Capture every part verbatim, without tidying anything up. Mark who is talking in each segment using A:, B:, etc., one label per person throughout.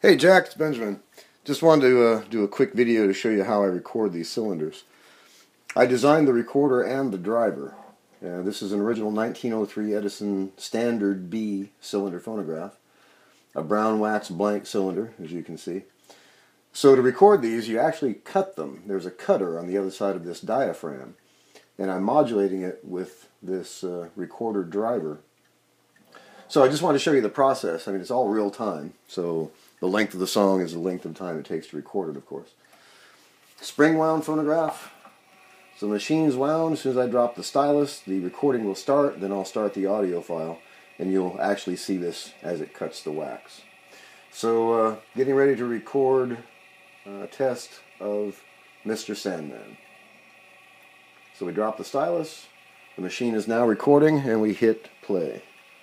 A: Hey Jack, it's Benjamin. Just wanted to uh, do a quick video to show you how I record these cylinders. I designed the recorder and the driver. Uh, this is an original nineteen oh three Edison Standard B cylinder phonograph. A brown wax blank cylinder, as you can see. So to record these, you actually cut them. There's a cutter on the other side of this diaphragm. And I'm modulating it with this uh, recorder driver. So I just want to show you the process. I mean, it's all real time. So the length of the song is the length of time it takes to record it, of course. Spring wound phonograph. So the machine's wound. As soon as I drop the stylus, the recording will start. Then I'll start the audio file. And you'll actually see this as it cuts the wax. So uh, getting ready to record a test of Mister Sandman. So we drop the stylus. The machine is now recording and we hit play.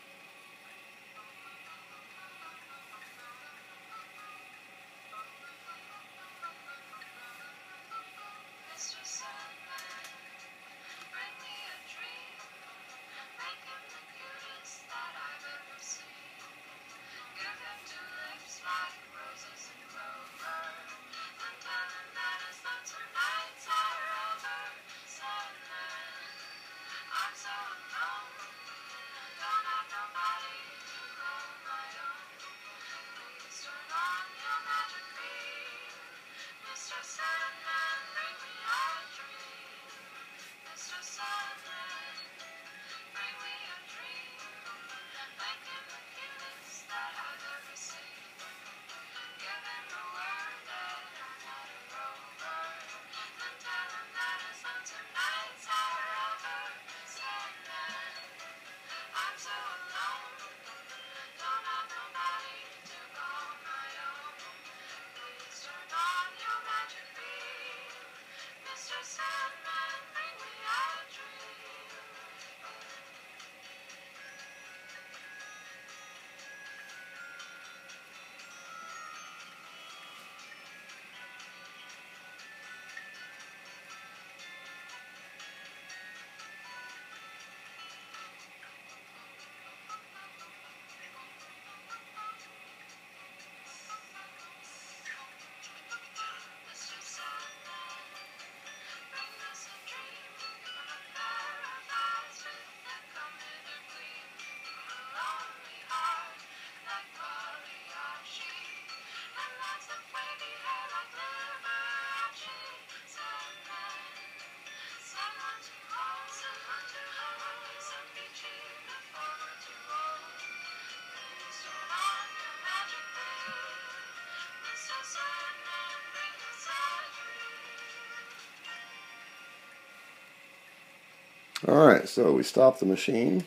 A: Alright, so we stop the machine,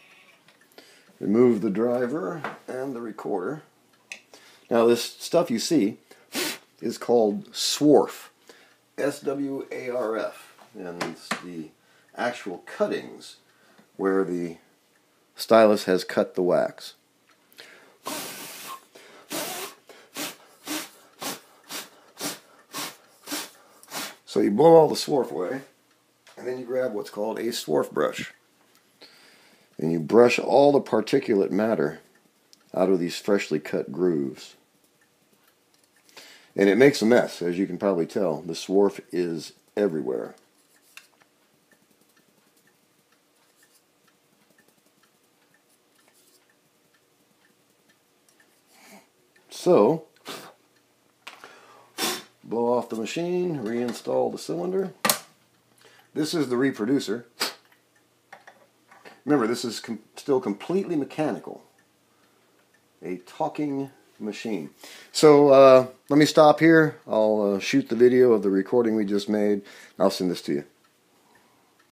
A: remove the driver and the recorder. Now this stuff you see is called swarf, S W A R F, and it's the actual cuttings where the stylus has cut the wax. So you blow all the swarf away. And then you grab what's called a swarf brush. And you brush all the particulate matter out of these freshly cut grooves. And it makes a mess, as you can probably tell. The swarf is everywhere. So, blow off the machine, reinstall the cylinder. This is the reproducer. Remember, this is com still completely mechanical. A talking machine. So uh, let me stop here. I'll uh, shoot the video of the recording we just made. I'll send this to you.